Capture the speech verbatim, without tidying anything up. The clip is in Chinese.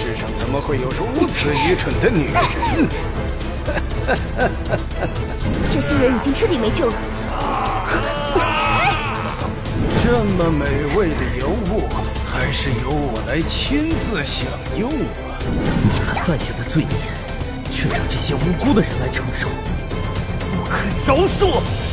世上怎么会有如此愚蠢的女人？ 这些人已经彻底没救了。 这么美味的尤物，还是由我来亲自享用啊！ 你们犯下的罪孽，却让这些无辜的人来承受，不肯饶恕！